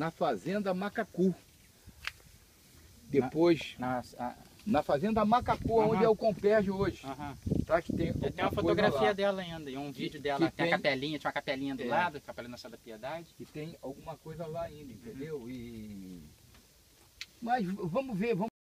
na fazenda Macacu. Depois, na fazenda Macacu, onde é o Compérgio hoje. Tá? Que tem uma fotografia dela ainda, e um vídeo dela, tem a capelinha, tinha uma capelinha do lado, Capela Nossa da Piedade. Que tem alguma coisa lá ainda, entendeu? Mas vamos ver,